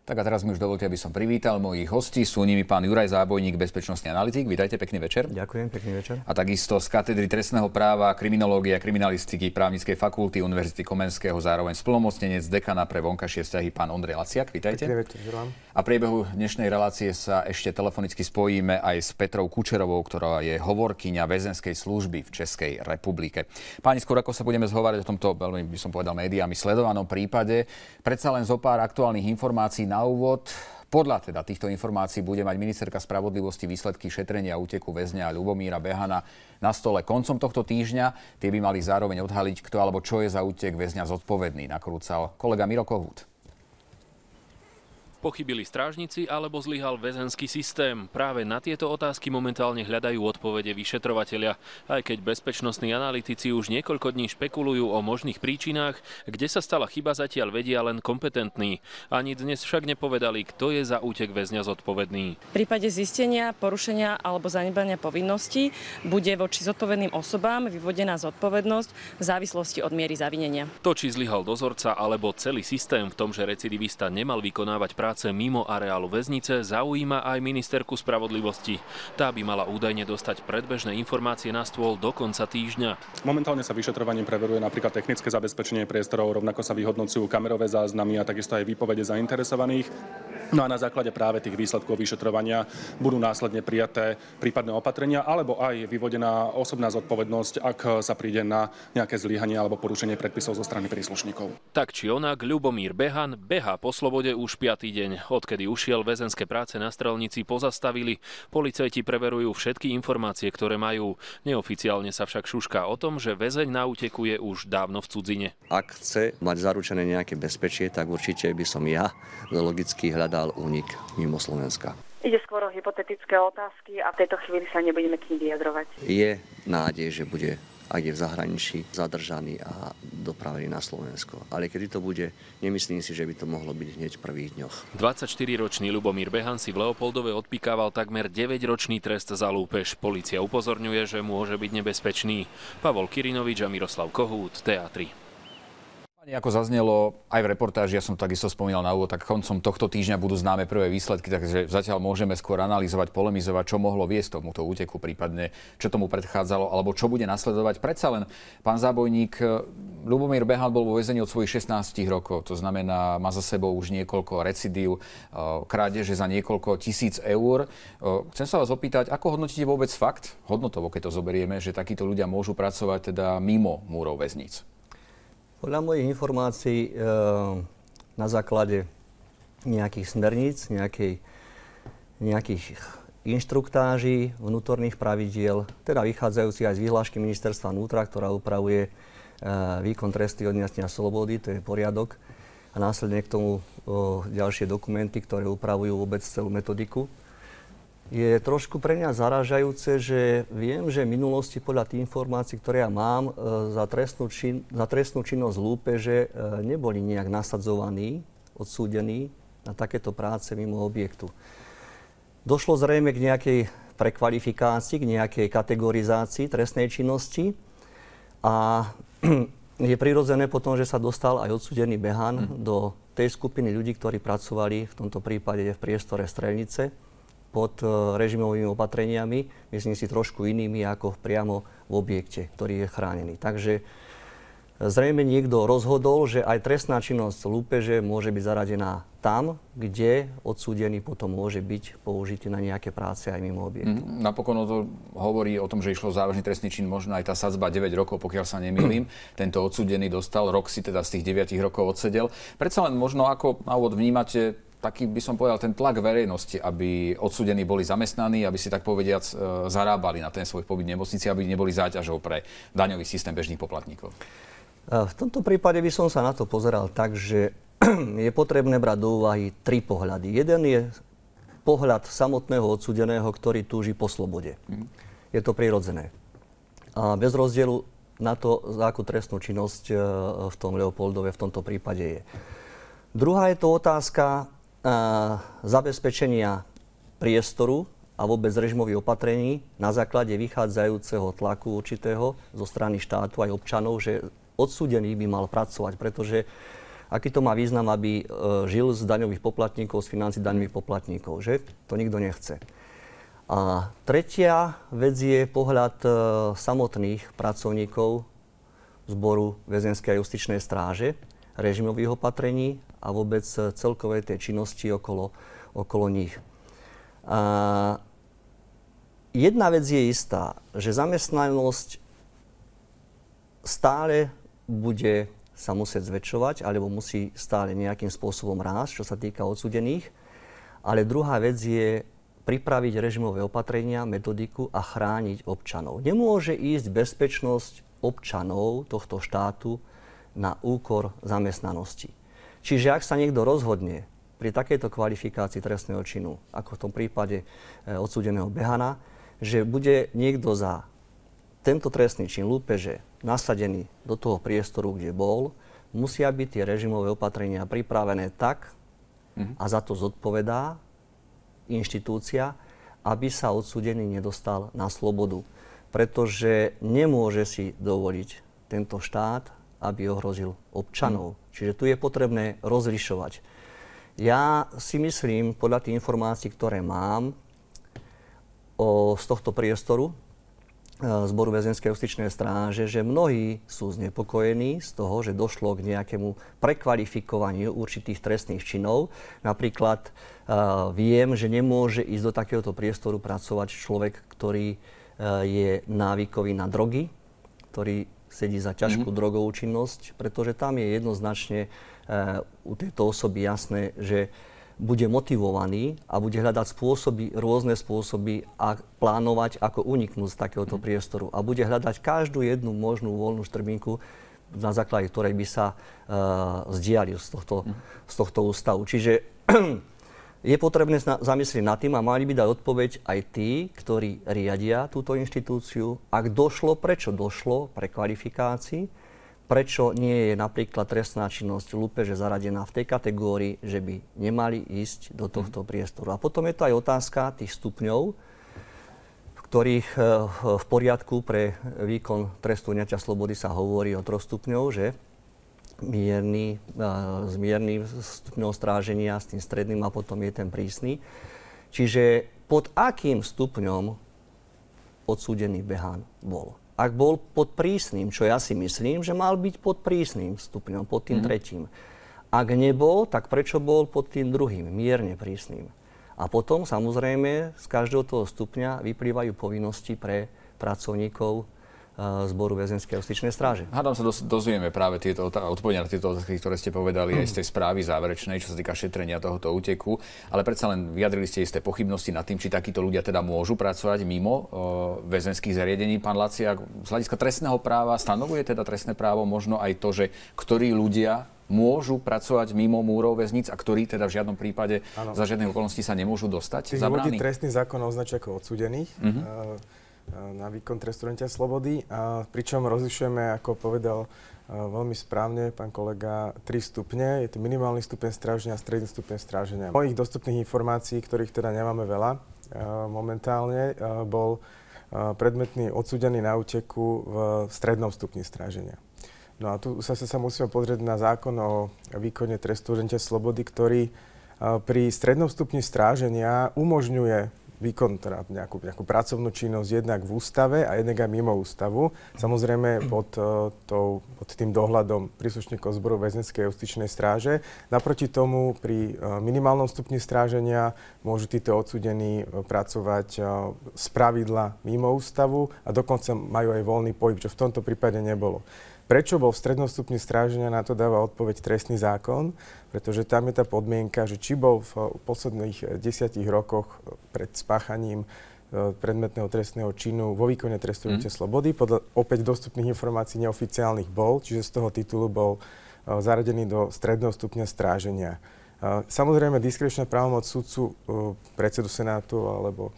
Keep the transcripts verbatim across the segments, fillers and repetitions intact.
Tak a teraz mi už dovolte, aby som privítal mojich hostí. Sú nimi pán Juraj Zábojník, bezpečnostný analytik. Vítajte, pekný večer. Ďakujem, pekný večer. A takisto z katedry trestného práva, kriminológie a kriminalistiky Právnickej fakulty Univerzity Komenského, zároveň splnomocnenec dekana pre vonkajšie vzťahy, pán Ondrej Laciak. Vítajte. Pekný večer, želám. A v priebehu dnešnej relácie sa ešte telefonicky spojíme aj s Petrou Kučerovou, ktorá je hovorkyňa väzenskej služby v Českej republike. Páni, skôr ako sa budeme zhovárať o tomto, veľmi by som povedal, médiami sledovanom prípade, predsa len zo pár aktuálnych informácií na úvod. Podľa teda týchto informácií bude mať ministerka spravodlivosti výsledky šetrenia úteku väzňa Ľubomíra Behana na stole koncom tohto týždňa. Tie by mali zároveň odhaliť, kto alebo čo je za útek väzňa zodpovedný, nakrúcal kolega Miro Kohút. Pochybili strážnici alebo zlyhal väzenský systém? Práve na tieto otázky momentálne hľadajú odpovede vyšetrovatelia. Aj keď bezpečnostní analytici už niekoľko dní špekulujú o možných príčinách, kde sa stala chyba, zatiaľ vedia len kompetentní. Ani dnes však nepovedali, kto je za útek väzňa zodpovedný. V prípade zistenia, porušenia alebo zanedbania povinností bude voči zodpovedným osobám vyvodená zodpovednosť v závislosti od miery zavinenia. To, či zlyhal dozorca alebo celý systém v tom, že recidivista nemal vykonávať práce mimo areálu väznice, zaujíma aj ministerku spravodlivosti. Tá by mala údajne dostať predbežné informácie na stôl do konca týždňa. Momentálne sa vyšetrovaním preveruje napríklad technické zabezpečenie priestorov, rovnako sa vyhodnocujú kamerové záznamy a takisto aj výpovede zainteresovaných. No a na základe práve tých výsledkov vyšetrovania budú následne prijaté prípadné opatrenia alebo aj vyvodená osobná zodpovednosť, ak sa príde na nejaké zlyhanie alebo porušenie predpisov zo strany príslušníkov. Tak či onak, Ľubomír Behan behá po slobode už piaty deň. Odkedy ušiel, väzenské práce na strelnici pozastavili. Policajti preverujú všetky informácie, ktoré majú. Neoficiálne sa však šušká o tom, že väzeň na úteku je už dávno v cudzine. Ak chce mať zaručené nejaké bezpečie, tak určite by som ja logicky hľadal únik mimo Slovenska. Ide skôr o hypotetické otázky a v tejto chvíli sa nebudeme k nim vyjadrovať. Je nádej, že bude, ak je v zahraničí, zadržaný a dopravený na Slovensko. Ale kedy to bude, nemyslím si, že by to mohlo byť hneď v prvých dňoch. dvadsaťštyriročný Ľubomír Behan si v Leopoldove odpikával takmer deväťročný trest za lúpež. Polícia upozorňuje, že môže byť nebezpečný. Pavol Kirinovič a Miroslav Kohút, Teatry. Ako zaznelo aj v reportáži, ja som takisto spomínal na úvod, tak koncom tohto týždňa budú známe prvé výsledky, takže zatiaľ môžeme skôr analyzovať, polemizovať, čo mohlo viesť tomuto úteku, prípadne čo tomu predchádzalo, alebo čo bude nasledovať. Predsa len, pán Zábojník, Ľubomír Behan bol vo väzení od svojich šestnástich rokov, to znamená, má za sebou už niekoľko recidív, krádeže za niekoľko tisíc eur. Chcem sa vás opýtať, ako hodnotíte vôbec fakt, hodnotovo, keď to zoberieme, že takíto ľudia môžu pracovať teda mimo múrov väzníc? Podľa mojich informácií e, na základe nejakých smerníc, nejakej, nejakých inštruktáží, vnútorných pravidiel, teda vychádzajúci aj z vyhlášky ministerstva vnútra, ktorá upravuje e, výkon tresty odňatia slobody, to je poriadok, a následne k tomu o, ďalšie dokumenty, ktoré upravujú vôbec celú metodiku. Je trošku pre mňa zarážajúce, že viem, že v minulosti podľa tých informácií, ktoré ja mám, za trestnú, čin, za trestnú činnosť lúpeže neboli nejak nasadzovaní, odsúdení na takéto práce mimo objektu. Došlo zrejme k nejakej prekvalifikácii, k nejakej kategorizácii trestnej činnosti a je prirodzené potom, že sa dostal aj odsúdený Behan mm. do tej skupiny ľudí, ktorí pracovali v tomto prípade v priestore strelnice pod režimovými opatreniami, myslím si trošku inými ako priamo v objekte, ktorý je chránený. Takže zrejme niekto rozhodol, že aj trestná činnosť lúpeže môže byť zaradená tam, kde odsúdený potom môže byť použitý na nejaké práce aj mimo objektu. Mm, napokon to hovorí o tom, že išlo závažný trestný čin, možno aj tá sadzba deväť rokov, pokiaľ sa nemýlim. Tento odsúdený dostal, rok si teda z tých deviatich rokov odsedel. Predsa len možno ako na úvod vnímate taký, by som povedal, ten tlak verejnosti, aby odsúdení boli zamestnaní, aby si tak povediac e, zarábali na ten svoj pobyt v nemocnici, aby neboli záťažou pre daňový systém bežných poplatníkov. V tomto prípade by som sa na to pozeral tak, že je potrebné brať do úvahy tri pohľady. Jeden je pohľad samotného odsúdeného, ktorý túži po slobode. Mm. Je to prirodzené. A bez rozdielu na to, za akú trestnú činnosť v tom Leopoldove v tomto prípade je. Druhá je to otázka zabezpečenia priestoru a vôbec režimových opatrení na základe vychádzajúceho tlaku určitého zo strany štátu aj občanov, že odsúdený by mal pracovať, pretože aký to má význam, aby žil z daňových poplatníkov, z financií daňových poplatníkov, že? To nikto nechce. A tretia vec je pohľad samotných pracovníkov Zboru väzenskej a justičnej stráže, režimových opatrení a vôbec celkovej tej činnosti okolo, okolo nich. A jedna vec je istá, že zamestnanosť stále bude sa musieť zväčšovať, alebo musí stále nejakým spôsobom rásť, čo sa týka odsúdených. Ale druhá vec je pripraviť režimové opatrenia, metodiku a chrániť občanov. Nemôže ísť bezpečnosť občanov tohto štátu na úkor zamestnanosti. Čiže ak sa niekto rozhodne pri takejto kvalifikácii trestného činu, ako v tom prípade e, odsúdeného Behana, že bude niekto za tento trestný čin lúpeže nasadený do toho priestoru, kde bol, musia byť tie režimové opatrenia pripravené tak, mm-hmm. a za to zodpovedá inštitúcia, aby sa odsúdený nedostal na slobodu. Pretože nemôže si dovoliť tento štát, aby ohrozil občanov. Mm. Čiže tu je potrebné rozlišovať. Ja si myslím, podľa tých informácií, ktoré mám o, z tohto priestoru, Zboru väzenskej justičnej stráže, že mnohí sú znepokojení z toho, že došlo k nejakému prekvalifikovaniu určitých trestných činov. Napríklad uh, viem, že nemôže ísť do takéhoto priestoru pracovať človek, ktorý uh, je návykový na drogy, ktorý sedí za ťažkú mm-hmm. drogovú činnosť, pretože tam je jednoznačne uh, u tejto osoby jasné, že bude motivovaný a bude hľadať spôsoby, rôzne spôsoby a plánovať, ako uniknúť z takéhoto priestoru. A bude hľadať každú jednu možnú voľnú štrbinku, na základe ktorej by sa uh, zdialil z tohto, z tohto ústavu. Čiže je potrebné zamyslieť nad tým a mali by dať odpoveď aj tí, ktorí riadia túto inštitúciu. Ak došlo, prečo došlo pre kvalifikácii, prečo nie je napríklad trestná činnosť lúpeže zaradená v tej kategórii, že by nemali ísť do tohto priestoru. A potom je to aj otázka tých stupňov, v ktorých v poriadku pre výkon trestu odňatia slobody sa hovorí o troch stupňov, že mierny, s miernym stupňom stráženia, s tým stredným a potom je ten prísny. Čiže pod akým stupňom odsúdený Behan bol? Ak bol pod prísnym, čo ja si myslím, že mal byť pod prísnym stupňom, pod tým mm-hmm. tretím. Ak nebol, tak prečo bol pod tým druhým, mierne prísnym? A potom, samozrejme, z každého toho stupňa vyplývajú povinnosti pre pracovníkov Zboru väzenskej justičnej stráže. Hádam sa dos- dozvieme práve tieto odpovede na tieto otázky, ktoré ste povedali mm. aj z tej správy záverečnej, čo sa týka šetrenia tohoto úteku, ale predsa len vyjadrili ste isté pochybnosti nad tým, či takíto ľudia teda môžu pracovať mimo o, väzenských zariadení. Pán Laciak, z hľadiska trestného práva stanovuje teda trestné právo možno aj to, že ktorí ľudia môžu pracovať mimo múrov väzníc a ktorí teda v žiadnom prípade ano. za žiadnej okolnosti sa nemôžu dostať za brány? Tých ľudí trestný zákon označuje ako odsúdených. Mm-hmm. Uh, na výkon trestu odňatia slobody. A pričom rozlišujeme, ako povedal veľmi správne pán kolega, tri stupne. Je to minimálny stupeň stráženia a stredný stupeň stráženia. Mojich dostupných informácií, ktorých teda nemáme veľa momentálne, bol predmetný odsúdený na úteku v strednom stupni stráženia. No a tu sa, sa musíme pozrieť na zákon o výkone trestu odňatia slobody, ktorý pri strednom stupni stráženia umožňuje výkon teda nejakú, nejakú pracovnú činnosť jednak v ústave a jednak aj mimo ústavu. Samozrejme pod, uh, tou, pod tým dohľadom príslušníkov Zboru väzenskej justičnej stráže. Naproti tomu pri uh, minimálnom stupni stráženia môžu títo odsúdení uh, pracovať uh, z pravidla mimo ústavu a dokonca majú aj voľný pohyb, čo v tomto prípade nebolo. Prečo bol v strednom stupni stráženia, na to dáva odpoveď trestný zákon, pretože tam je tá podmienka, že či bol v posledných desiatich rokoch pred spáchaním predmetného trestného činu vo výkone trestu odňatia mm. slobody. Podľa opäť dostupných informácií neoficiálnych bol, čiže z toho titulu bol zaradený do stredného stupňa stráženia. Samozrejme, diskrečná právomoc sudcu, predsedu Senátu alebo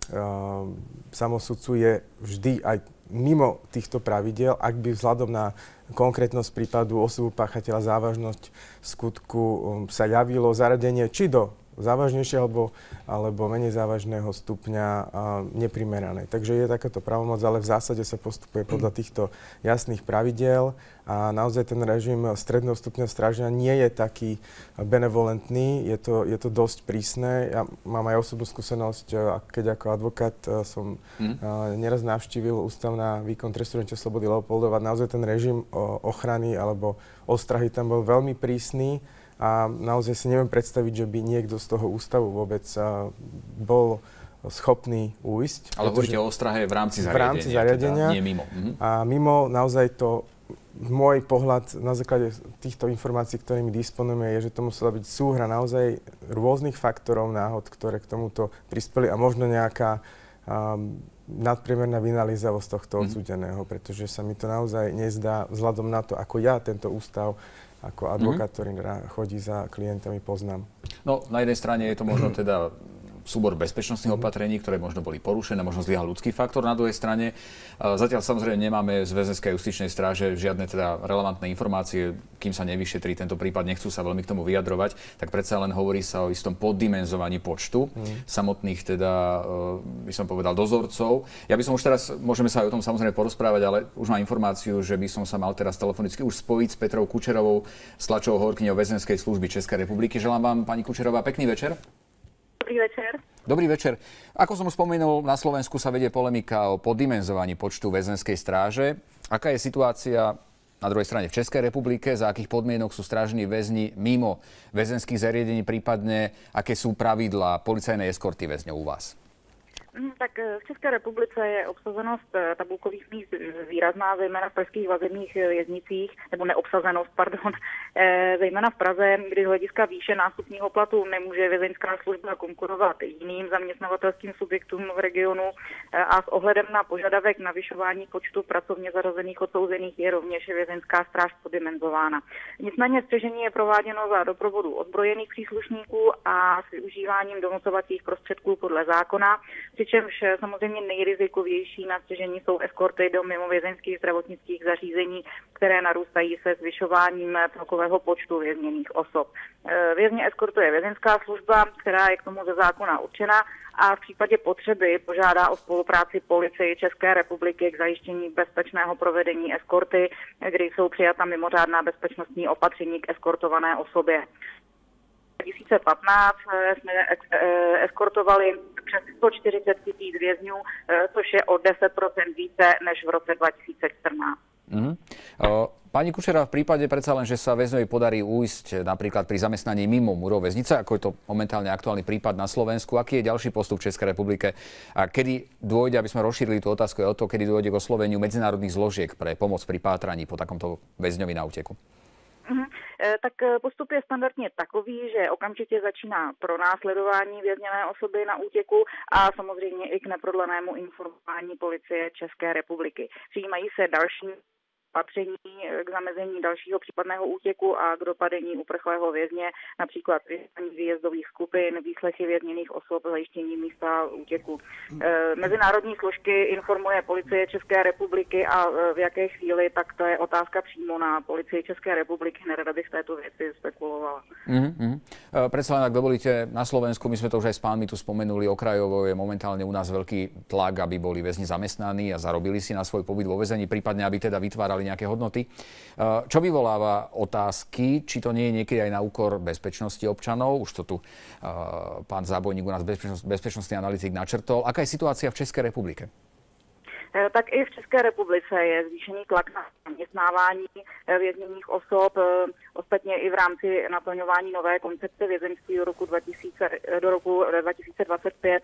samosudcu je vždy aj mimo týchto pravidiel, ak by vzhľadom na konkrétnosť prípadu, osobu páchateľa, závažnosť skutku sa javilo zaradenie či do závažnejšie alebo, alebo menej závažného stupňa neprimerané. Takže je takáto pravomoc, ale v zásade sa postupuje podľa týchto jasných pravidiel a naozaj ten režim stredného stupňa stráženia nie je taký benevolentný, je to, je to dosť prísne. Ja mám aj osobnú skúsenosť, keď ako advokát som hmm. neraz navštívil Ústav na výkon trestu odňatia slobody Leopoldova. Naozaj ten režim ochrany alebo ostrahy tam bol veľmi prísny. A naozaj si neviem predstaviť, že by niekto z toho ústavu vôbec uh, bol schopný újsť. Ale hovoríte o ostrahe v rámci zariadenia. V rámci zariadenia. Teda, nie mimo. Mhm. A mimo naozaj to, môj pohľad na základe týchto informácií, ktorými disponujeme, je, že to musela byť súhra naozaj rôznych faktorov, náhod, ktoré k tomuto prispeli a možno nejaká um, nadpriemerná vynalízavosť tohto odsúdeného, pretože sa mi to naozaj nezdá vzhľadom na to, ako ja tento ústav ako advokát, ktorý chodí za klientami, poznám. No, na jednej strane je to možno teda súbor bezpečnostných opatrení, ktoré možno boli porušené, možno zlyhal ľudský faktor. Na druhej strane, zatiaľ samozrejme nemáme z väzenskej justičnej stráže žiadne teda relevantné informácie, kým sa nevyšetrí tento prípad, nechcú sa veľmi k tomu vyjadrovať, tak predsa len hovorí sa o istom poddimenzovaní počtu mm. samotných teda, by som povedal, dozorcov. Ja by som už teraz, môžeme sa aj o tom samozrejme porozprávať, ale už mám informáciu, že by som sa mal teraz telefonicky už spojiť s Petrou Kučerovou, s tlačovou hovorkyňou Väzenskej služby Českej republiky. Želám vám, pani Kučerová, pekný večer. Dobrý večer. Dobrý večer. Ako som už spomenul, na Slovensku sa vedie polemika o poddimenzovaní počtu väzenskej stráže. Aká je situácia na druhej strane v Českej republike? Za akých podmienok sú strážni väzni mimo väzenských zariadení, prípadne aké sú pravidlá policajnej eskorty väzňov u vás? Tak v České republice je obsazenost tabulkových míst výrazná, zejména v pražských vazebních věznicích, nebo neobsazenost, pardon, zejména v Praze, kdy z hlediska výše nástupního platu nemůže vězeňská služba konkurovat jiným zaměstnavatelským subjektům v regionu a s ohledem na požadavek navyšování počtu pracovně zařazených odsouzených je rovněž vězeňská stráž poddimenzována. Nicméně střežení je prováděno za doprovodu ozbrojených příslušníků a s využíváním donucovacích prostředků podle zákona, přičemž samozřejmě nejrizikovější na střežení jsou eskorty do mimovězeňských zdravotnických zařízení, které narůstají se zvyšováním celkového počtu vězněných osob. Vězně eskortuje vězeňská služba, která je k tomu ze zákona určena a v případě potřeby požádá o spolupráci policii České republiky k zajištění bezpečného provedení eskorty, kdy jsou přijata mimořádná bezpečnostní opatření k eskortované osobě. dva tisíce patnáct jsme eskortovali přes sto čtyřicet tisíc vězňů, což je o deset procent více než v roce dva tisíce čtrnáct. Mm-hmm. Pani Kučerová, v prípade predsa len, že sa väzňovi podarí újsť napríklad pri zamestnaní mimo múrov väznice, ako je to momentálne aktuálny prípad na Slovensku, aký je ďalší postup v Českej republike a kedy dôjde, aby sme rozšírili tú otázku, je o to, kedy dôjde k osloveniu medzinárodných zložiek pre pomoc pri pátraní po takomto väzňovi na úteku? Mm-hmm. Tak postup je standardně takový, že okamžitě začíná pronásledování vězněné osoby na útěku a samozřejmě i k neprodlenému informování policie České republiky. Přijímají se další opatření k zamezení dalšího případného útěku a k dopadení uprchlého vězně, například vyslání výjezdových skupin, výslechy vězněných osob, zajištění místa útěku. E, mezinárodní složky informuje policie České republiky a v jaké chvíli, tak to je otázka přímo na policii České republiky. Nerada bych v této věci spekulovala. Mm-hmm. E, predsa len, ak dovolíte, na Slovensku, my sme to už aj s pánmi tu spomenuli, okrajovo je momentálne u nás veľký tlak, aby boli väzni zamestnaní a zarobili si na svoj pobyt vo väzení, prípadne aby teda vytvárali nejaké hodnoty. Čo vyvoláva otázky, či to nie je niekedy aj na úkor bezpečnosti občanov? Už to tu uh, pán Zábojník, u nás bezpečnosť, bezpečnostný analytik, načrtol. Aká je situácia v Českej republike? Tak i v České republice je zvýšený tlak na zaměstnávání vězněných osob, ostatně i v rámci naplňování nové koncepce vězeňství do roku, dva tisíce, do roku dva tisíce dvacet pět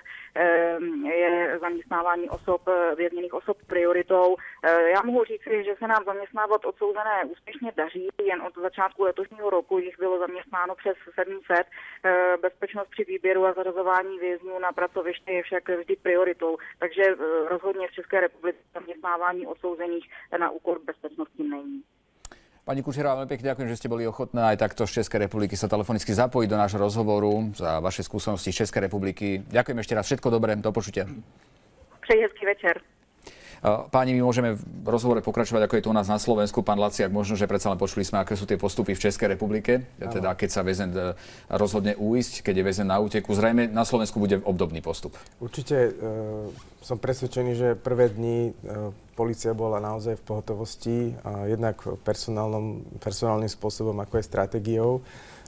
je zaměstnávání osob, vězněných osob prioritou. Já mohu říct, že se nám zaměstnávat odsouzené úspěšně daří, jen od začátku letošního roku jich bylo zaměstnáno přes sedm set. Bezpečnost při výběru a zařazování vězňů na pracoviště je však vždy prioritou, takže rozhodně v České republice zaměstnávání odsouzených na úkor bezpečnosti není. Pani Kučerová, veľmi pekne ďakujem, že ste boli ochotná aj takto z Českej republiky sa telefonicky zapojiť do nášho rozhovoru za vaše skúsenosti z Českej republiky. Ďakujem ešte raz, všetko dobré, do počutia. Přeji hezký večer. Páni, my môžeme v rozhovore pokračovať, ako je to u nás na Slovensku. Pán Laciak, možno, že predsa len počuli sme, aké sú tie postupy v Českej republike. Teda keď sa väzen rozhodne újsť, keď je väzen na úteku. Zrejme na Slovensku bude obdobný postup. Určite e, som presvedčený, že prvé dni e, polícia bola naozaj v pohotovosti, a jednak personálnym spôsobom, ako aj stratégiou.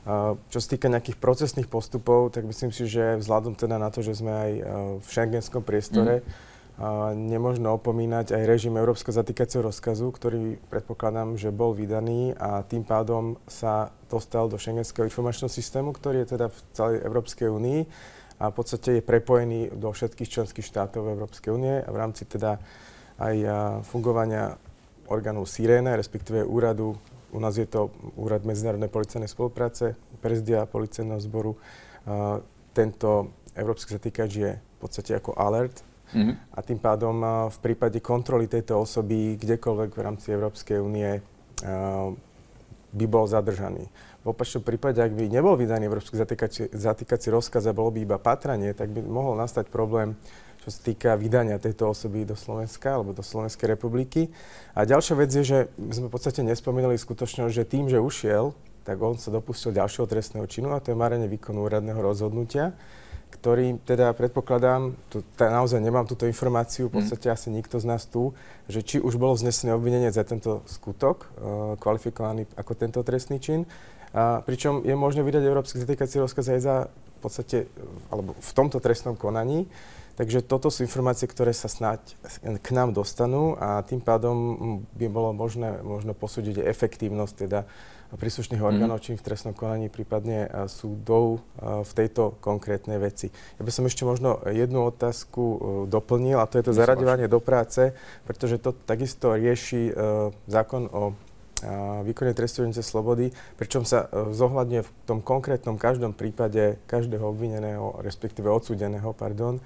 Čo sa týka nejakých procesných postupov, tak myslím si, že vzhľadom teda na to, že sme aj v šengenskom priestore, mm. nemožno opomínať aj režim Európskeho zatýkacieho rozkazu, ktorý predpokladám, že bol vydaný a tým pádom sa dostal do šengenského informačného systému, ktorý je teda v celej Európskej únii a v podstate je prepojený do všetkých členských štátov Európskej únie a v rámci teda aj fungovania orgánu Sirene, respektíve úradu. U nás je to Úrad medzinárodnej policajnej spolupráce, prezídia policajného zboru. Uh, tento európsky zatýkač je v podstate ako alert mm-hmm. a tým pádom uh, v prípade kontroly tejto osoby kdekoľvek v rámci Európskej únie uh, by bol zadržaný. V opačnom prípade, ak by nebol vydaný európsky zatýkací, zatýkací rozkaz a bolo by iba pátranie, tak by mohol nastať problém, čo sa týka vydania tejto osoby do Slovenska alebo do Slovenskej republiky. A ďalšia vec je, že my sme v podstate nespomínali skutočnosť, že tým, že ušiel, tak on sa dopustil ďalšieho trestného činu a to je marenie výkonu úradného rozhodnutia, ktorý teda predpokladám, tu, tá, naozaj nemám túto informáciu, v podstate mm. asi nikto z nás tu, že či už bolo vznesené obvinenie za tento skutok, uh, kvalifikovaný ako tento trestný čin, uh, pričom je možné vydať európsky zatýkací rozkaz aj za v podstate, alebo v tomto trestnom konaní. Takže toto sú informácie, ktoré sa snáď k nám dostanú a tým pádom by bolo možné možno posúdiť efektívnosť teda príslušných orgánov, čím v trestnom konaní, prípadne súdov v tejto konkrétnej veci. Ja by som ešte možno jednu otázku doplnil a to je to zaraďovanie do práce, pretože to takisto rieši zákon o výkone trestu odňatia slobody, pričom sa zohľadňuje v tom konkrétnom každom prípade každého obvineného, respektíve odsúdeného, pardon,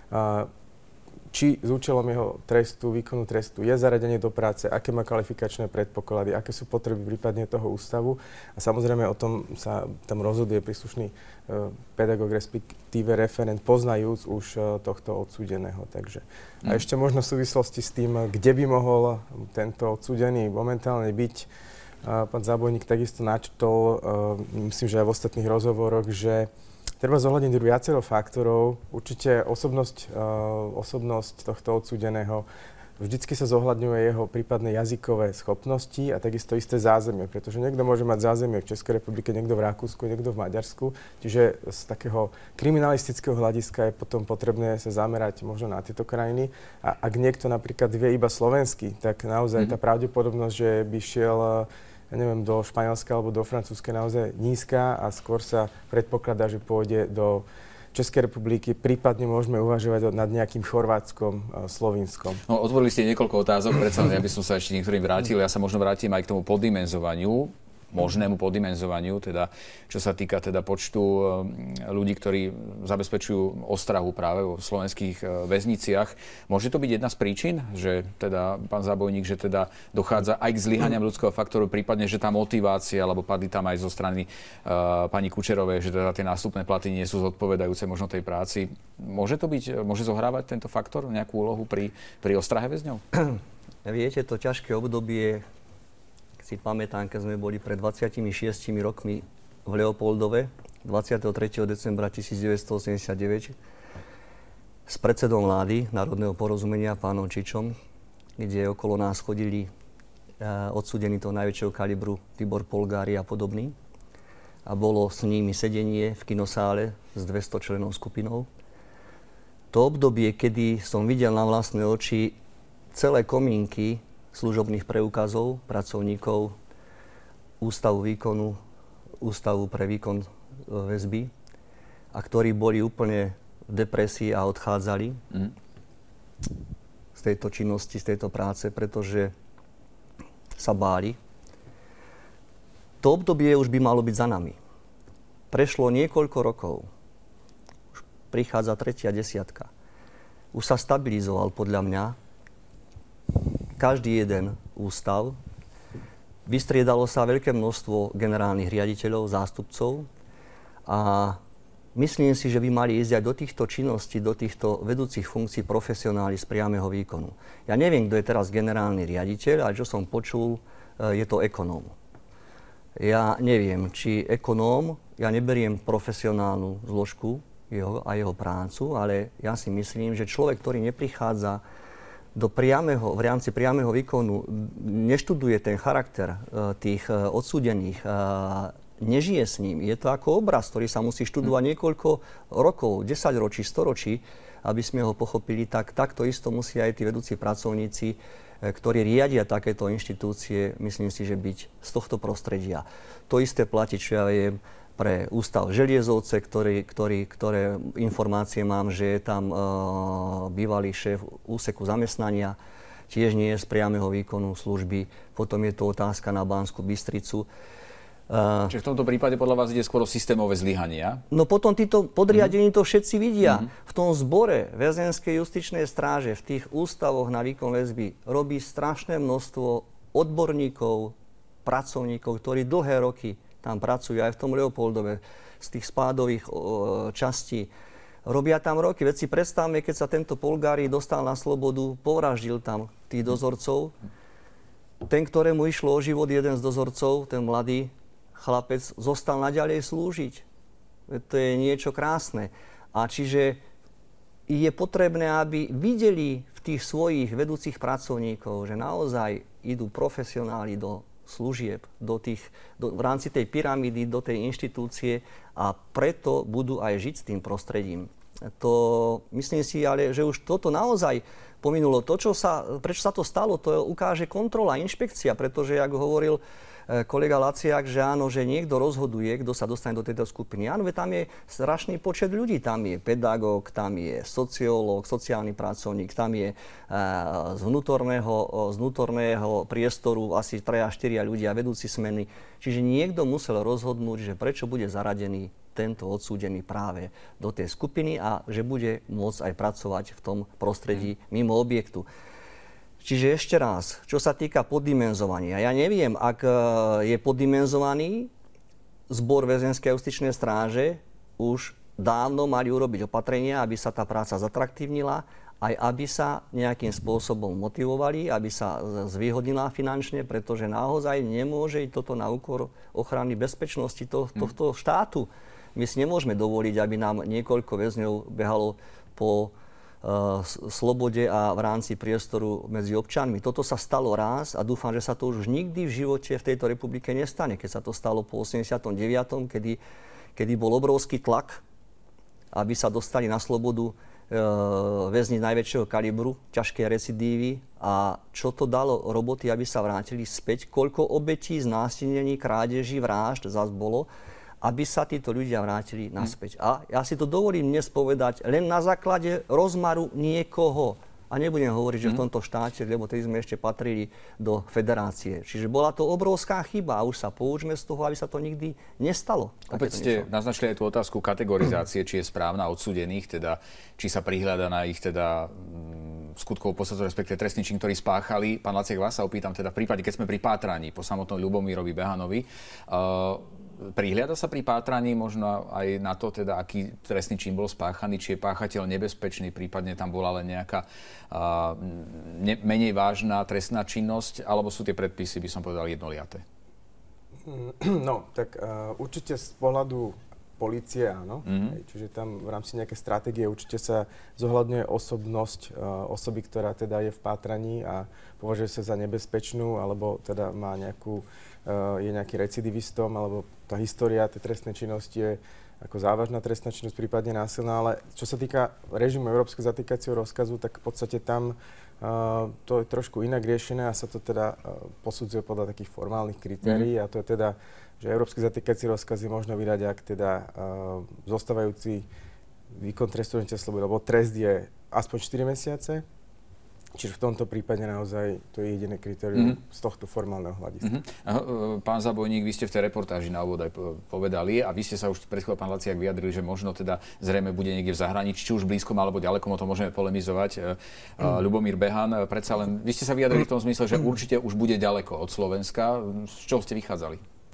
či s účelom jeho trestu, výkonu trestu je zaradenie do práce, aké má kvalifikačné predpoklady, aké sú potreby prípadne toho ústavu. A samozrejme o tom sa tam rozhoduje príslušný uh, pedagóg, respektíve referent, poznajúc už uh, tohto odsúdeného. Takže. Mm. A ešte možno v súvislosti s tým, kde by mohol tento odsúdený momentálne byť. Uh, pán Zábojník takisto načrtol, uh, myslím, že aj v ostatných rozhovoroch, že treba zohľadniť viacero faktorov. Určite osobnosť, uh, osobnosť tohto odsúdeného. Vždycky sa zohľadňuje jeho prípadné jazykové schopnosti a takisto isté zázemie, pretože niekto môže mať zázemie v Českej republike, niekto v Rakúsku, niekto v Maďarsku. Čiže z takého kriminalistického hľadiska je potom potrebné sa zamerať možno na tieto krajiny. A ak niekto napríklad vie iba slovensky, tak naozaj mm-hmm. tá pravdepodobnosť, že by šiel ja neviem, do Španielska alebo do Francúzska naozaj nízka a skôr sa predpokladá, že pôjde do Českej republiky, prípadne môžeme uvažovať nad nejakým Chorvátskom, Slovinskom. No, otvorili ste niekoľko otázok, predsa ja by som sa ešte niektorým vrátil. Ja sa možno vrátim aj k tomu poddimenzovaniu, možnému poddimenzovaniu, teda, čo sa týka teda počtu ľudí, ktorí zabezpečujú ostrahu práve vo slovenských väzniciach. Môže to byť jedna z príčin, že teda, pán Zábojník, že teda dochádza aj k zlyhaniam ľudského faktoru, prípadne, že tá motivácia, alebo padli tam aj zo strany uh, pani Kučerovej, že teda tie nástupné platy nie sú zodpovedajúce možno tej práci. Môže to byť, môže zohrávať tento faktor nejakú úlohu pri, pri ostrahe väzňov? Viete, to ťažké obdobie, si pamätám, keď sme boli pred dvadsiatimi šiestimi rokmi v Leopoldove, dvadsiateho tretieho decembra tisícdeväťstoosemdesiatdeväť, s predsedom vlády Národného porozumenia, pánom Čičom, kde okolo nás chodili uh, odsúdení toho najväčšieho kalibru, Tibor Polgári a podobný. A bolo s nimi sedenie v kinosále s dvesto členov skupinou. To obdobie, kedy som videl na vlastné oči celé komínky služobných preukazov pracovníkov Ústavu výkonu, Ústavu pre výkon väzby, a ktorí boli úplne v depresii a odchádzali mm. z tejto činnosti, z tejto práce, pretože sa báli. To obdobie už by malo byť za nami. Prešlo niekoľko rokov. Už prichádza tretia desiatka. Už sa stabilizoval podľa mňa každý jeden ústav. Vystriedalo sa veľké množstvo generálnych riaditeľov, zástupcov a myslím si, že by mali ísť aj do týchto činností, do týchto vedúcich funkcií profesionáli z priameho výkonu. Ja neviem, kto je teraz generálny riaditeľ, ale čo som počul, je to ekonóm. Ja neviem, či ekonóm, ja neberiem profesionálnu zložku jeho a jeho prácu, ale ja si myslím, že človek, ktorý neprichádza do priameho, v rámci priameho výkonu, neštuduje ten charakter tých odsúdených, nežije s ním. Je to ako obraz, ktorý sa musí študovať niekoľko rokov, desaťročí, storočí, aby sme ho pochopili, tak takto isto musia aj tí vedúci pracovníci, ktorí riadia takéto inštitúcie, myslím si, že byť z tohto prostredia. To isté platí, čo ja viem, pre ústav Želiezovce, ktorý, ktorý, ktoré informácie mám, že je tam uh, bývalý šéf úseku zamestnania, tiež nie je z priameho výkonu služby. Potom je to otázka na Banskú Bystricu. Uh, Čiže v tomto prípade podľa vás ide skôr o systémové zlyhania? No potom títo podriadení mm-hmm. to všetci vidia. Mm-hmm. V tom zbore väzenskej justičnej stráže, v tých ústavoch na výkon väzby robí strašné množstvo odborníkov, pracovníkov, ktorí dlhé roky tam pracujú, aj v tom Leopoldove, z tých spádových o, častí. Robia tam roky. Veď si predstavme, keď sa tento Polgári dostal na slobodu, povraždil tam tých dozorcov. Ten, ktorému išlo o život, jeden z dozorcov, ten mladý chlapec, zostal naďalej slúžiť. Veď to je niečo krásne. A čiže je potrebné, aby videli v tých svojich vedúcich pracovníkov, že naozaj idú profesionáli do služieb, do tých, do, v rámci tej pyramídy, do tej inštitúcie a preto budú aj žiť s tým prostredím. To myslím si, ale že už toto naozaj pominulo. To, čo sa, prečo sa to stalo, to ukáže kontrola, inšpekcia, pretože, ako hovoril kolega Laciak, že áno, že niekto rozhoduje, kto sa dostane do tejto skupiny. Áno, tam je strašný počet ľudí. Tam je pedagóg, tam je sociológ, sociálny pracovník, tam je z vnútorného, z vnútorného priestoru asi tri až štyri ľudia, vedúci smeny. Čiže niekto musel rozhodnúť, že prečo bude zaradený tento odsúdený práve do tej skupiny a že bude môcť aj pracovať v tom prostredí mimo objektu. Čiže ešte raz, čo sa týka poddimenzovania. Ja neviem, ak je poddimenzovaný zbor väzenskej justičnej stráže, už dávno mali urobiť opatrenia, aby sa tá práca zatraktívnila, aj aby sa nejakým spôsobom motivovali, aby sa zvýhodnila finančne, pretože naozaj nemôže toto na úkor ochrany bezpečnosti to, tohto štátu. My si nemôžeme dovoliť, aby nám niekoľko väzňov behalo po slobode a v rámci priestoru medzi občanmi. Toto sa stalo raz a dúfam, že sa to už nikdy v živote v tejto republike nestane. Keď sa to stalo po osemdesiatom deviatom Kedy, kedy bol obrovský tlak, aby sa dostali na slobodu e, väzni najväčšieho kalibru, ťažké recidívy. A čo to dalo roboty, aby sa vrátili späť? Koľko obetí, znásilnení, krádeží, vražd zás bolo, aby sa títo ľudia vrátili naspäť. A ja si to dovolím dnes povedať len na základe rozmaru niekoho. A nebudem hovoriť, že v tomto štáte, lebo tedy sme ešte patrili do federácie. Čiže bola to obrovská chyba a už sa poučme z toho, aby sa to nikdy nestalo. Opäť ste naznačili aj tú otázku kategorizácie, či je správna odsúdených, teda či sa prihľada na ich teda skutkovú podstatu, respektíve trestný čin, ktorý spáchali. Pán Laciak, vás sa opýtam teda v prípade, keď sme pri pátraní po samotnom Ľubomírovi Behanovi, uh, prihliada sa pri pátraní možno aj na to, teda, aký trestný čin bol spáchaný, či je páchateľ nebezpečný, prípadne tam bola len nejaká uh, ne, menej vážna trestná činnosť, alebo sú tie predpisy, by som povedal, jednoliaté? No, tak uh, určite z pohľadu polície áno. Mm-hmm. Hej, čiže tam v rámci nejakej stratégie určite sa zohľadňuje osobnosť uh, osoby, ktorá teda je v pátraní a považuje sa za nebezpečnú, alebo teda má nejakú Uh, je nejaký recidivistom, alebo tá história tej trestnej činnosti je ako závažná trestná činnosť, prípadne násilná, ale čo sa týka režimu Európskeho zatýkacieho rozkazu, tak v podstate tam uh, to je trošku inak riešené a sa to teda uh, posudzuje podľa takých formálnych kritérií mm. a to je teda, že Európsky zatýkací rozkaz je možno vydať, ak teda uh, zostávajúci výkon trestu odňatia slobody, lebo trest je aspoň štyri mesiace. Čiže v tomto prípade naozaj to je jediné kritérium mm-hmm. z tohto formálneho hľadiska. Mm-hmm. Pán Zabojník, vy ste v tej reportáži na úvod aj povedali a vy ste sa už pred chvíľou, pán Laciak, vyjadrili, že možno teda zrejme bude niekde v zahraničí, či už blízkom alebo ďalekom, o tom môžeme polemizovať. Mm. Ľubomír Behan, predsa len, vy ste sa vyjadrili v tom zmysle, že určite už bude ďaleko od Slovenska. Z čoho ste vychádzali?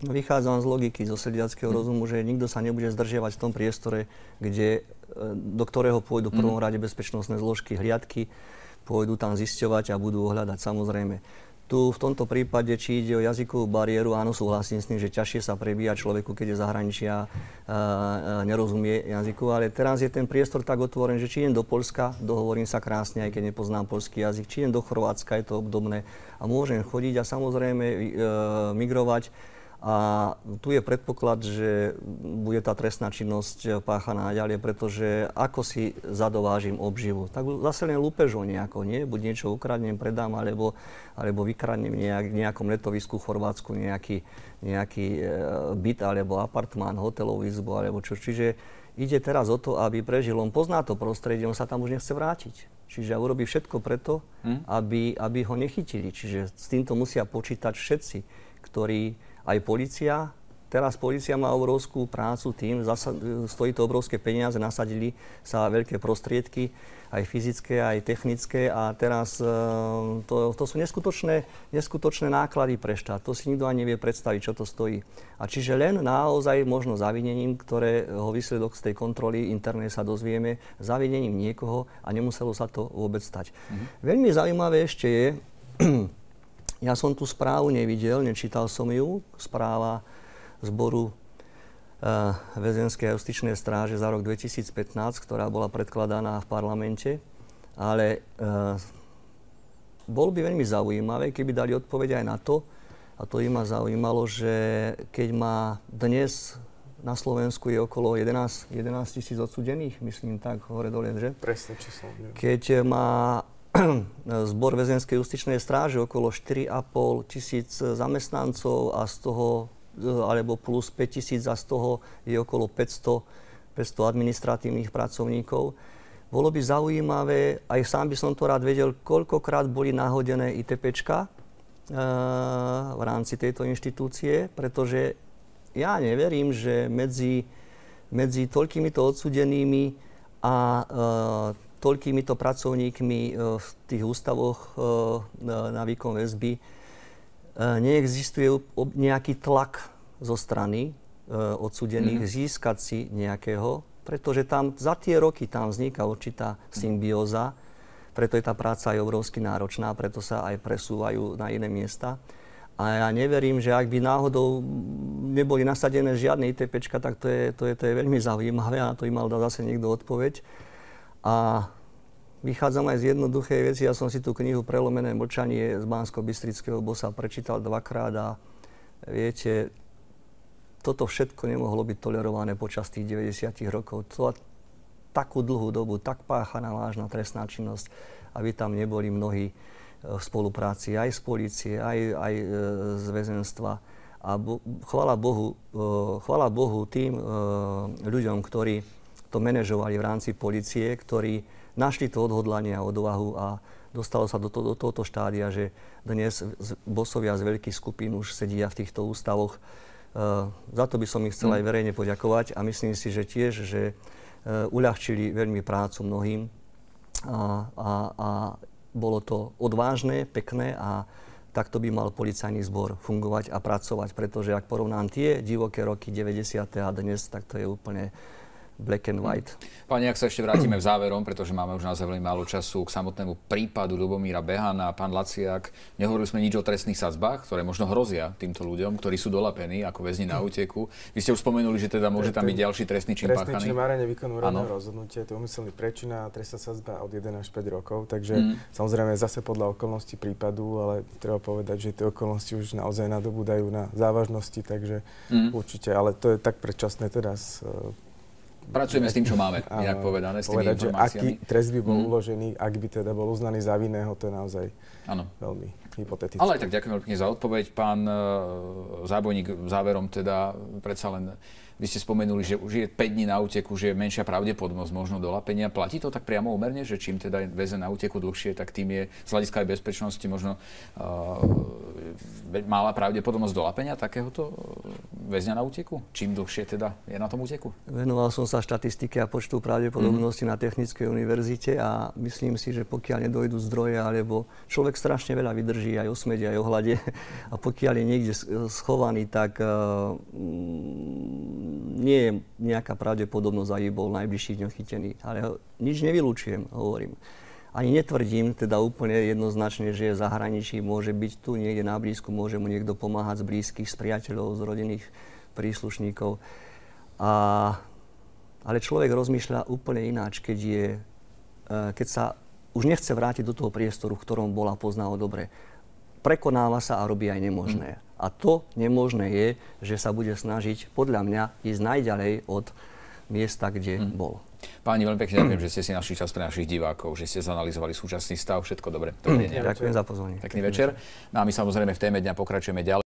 Vychádzam z logiky, zo sedliackého hmm. rozumu, že nikto sa nebude zdržiavať v tom priestore, kde, do ktorého pôjdu v prvom rade bezpečnostné zložky, hliadky, pôjdu tam zisťovať a budú ohľadať. Samozrejme, tu v tomto prípade, či ide o jazykovú bariéru, áno, súhlasím s tým, že ťažšie sa prebíja človeku, keď je zahraničia, a, a nerozumie jazyku, ale teraz je ten priestor tak otvorený, že či idem do Poľska, dohovorím sa krásne, aj keď nepoznám poľský jazyk, či idem do Chorvátska, je to obdobné a môžem chodiť a samozrejme e, migrovať. A tu je predpoklad, že bude tá trestná činnosť páchaná ďalej, pretože ako si zadovážim obživu, tak zase len lúpežo nejako, nie? Buď niečo ukradnem, predám, alebo, alebo vykradnem nejak, nejakom letovisku v Chorvátsku nejaký, nejaký e, byt, alebo apartmán, hotelovú izbu, alebo čo. Čiže ide teraz o to, aby prežil. On pozná to prostredie, on sa tam už nechce vrátiť. Čiže urobí všetko preto, hmm? aby, aby ho nechytili. Čiže s týmto musia počítať všetci, ktorí aj polícia. Teraz polícia má obrovskú prácu tým, zasa, stojí to obrovské peniaze, nasadili sa veľké prostriedky, aj fyzické, aj technické a teraz to, to sú neskutočné, neskutočné náklady pre štát. To si nikto ani nevie predstaviť, čo to stojí. A čiže len naozaj možno zavinením, ktorého výsledok z tej kontroly internej sa dozvieme, zavinením niekoho a nemuselo sa to vôbec stať. Mhm. Veľmi zaujímavé ešte je, ja som tú správu nevidel, nečítal som ju, správa zboru uh, väzenskej a justičnej stráže za rok dvetisícpätnásť, ktorá bola predkladaná v parlamente, ale uh, bolo by veľmi zaujímavé, keby dali odpoveď aj na to, a to by ma zaujímalo, že keď má dnes na Slovensku je okolo jedenásť tisíc odsúdených, myslím tak, hore dole, že? Presne číslo. Keď má zbor väzenskej justičnej stráže okolo štyri a pol tisíc zamestnancov a z toho, alebo plus päť tisíc a z toho je okolo päťsto, päťsto administratívnych pracovníkov. Bolo by zaujímavé, aj sám by som to rád vedel, koľkokrát boli nahodené ITPčka e, v rámci tejto inštitúcie, pretože ja neverím, že medzi, medzi toľkýmito odsúdenými a e, toľkýmito pracovníkmi v tých ústavoch na výkon väzby neexistuje nejaký tlak zo strany odsúdených mm-hmm. získať si nejakého, pretože tam za tie roky tam vzniká určitá symbióza, preto je tá práca aj obrovsky náročná, preto sa aj presúvajú na iné miesta. A ja neverím, že ak by náhodou neboli nasadené žiadne ITPčka, tak to je, to je, to je veľmi zaujímavé a na to by mal dať zase niekto odpoveď. A vychádzam aj z jednoduchej veci. Ja som si tú knihu Prelomené mlčanie z Banskobystrického bosa prečítal dvakrát a viete, toto všetko nemohlo byť tolerované počas tých deväťdesiatych rokov. To takú dlhú dobu, tak páchaná vážna trestná činnosť, aby tam neboli mnohí v spolupráci aj z polície, aj, aj z väzenstva. A bo, chvála Bohu, chvála Bohu tým ľuďom, ktorí to manažovali v rámci polície, ktorí našli to odhodlanie a odvahu a dostalo sa do, to, do tohoto štádia, že dnes bosovia z veľkých skupín už sedia v týchto ústavoch. Uh, za to by som ich chcel aj verejne poďakovať a myslím si, že tiež, že uh, uľahčili veľmi prácu mnohým a, a, a bolo to odvážne, pekné a takto by mal policajný zbor fungovať a pracovať, pretože ak porovnám tie divoké roky deväťdesiate a dnes, tak to je úplne black and white. Pani, ak sa ešte vrátime v záverom, pretože máme už naozaj veľmi málo času k samotnému prípadu Ľubomíra Behana a pán Laciak. Nehovorili sme nič o trestných sadzbách, ktoré možno hrozia týmto ľuďom, ktorí sú dolapení ako väzni na úteku. Vy ste už spomenuli, že teda môže tam byť ďalší trestný čin páchaný. Trestný čin márenia výkonu úradného rozhodnutia, to je úmyselný prečin a trestná sadzba od jeden až päť rokov, takže mm. samozrejme zase podľa okolností prípadu, ale treba povedať, že tie okolnosti už naozaj nadobúdajú na závažnosti, takže mm. určite, ale to je tak predčasné teraz. Pracujeme s tým, čo máme, inak povedané, s tými povedať, informáciami. Aký trest by bol mm. uložený, ak by teda bol uznaný za vinného, to je naozaj ano. veľmi hypotetické. Ale aj tak ďakujem veľmi za odpoveď. Pán uh, Zábojník, záverom teda predsa len Vy ste spomenuli, že už je päť dní na úteku, že je menšia pravdepodobnosť možno dolapenia. Platí to tak priamo úmerne, že čím teda je väzeň na úteku dlhšie, tak tým je z hľadiska aj bezpečnosti možno uh, malá pravdepodobnosť dolapenia takéhoto väzňa na úteku? Čím dlhšie teda je na tom úteku? Venoval som sa štatistike a počtu pravdepodobnosti mm. na Technickej univerzite a myslím si, že pokiaľ nedojdu zdroje, alebo človek strašne veľa vydrží aj o smede, aj o hlade a pokiaľ je niekde schovaný, tak uh, nie je nejaká pravdepodobnosť, aby bol najbližší dňoch chytený. Ale nič nevylučujem, hovorím. Ani netvrdím teda úplne jednoznačne, že je v zahraničí, môže byť tu niekde na blízku, môže mu niekto pomáhať z blízkych, z priateľov, z rodinných príslušníkov. A, ale človek rozmýšľa úplne ináč, keď, je, keď sa už nechce vrátiť do toho priestoru, v ktorom bola, pozná ho dobre. Prekonáva sa a robí aj nemožné. Mm. A to nemožné je, že sa bude snažiť, podľa mňa, ísť najďalej od miesta, kde mm. bol. Páni, veľmi pekne ďakujem, že ste si našli čas pre našich divákov, že ste zanalizovali súčasný stav. Všetko dobre. Dobre, ďakujem za pozvanie. Pekný večer. No a my samozrejme v téme dňa pokračujeme ďalej.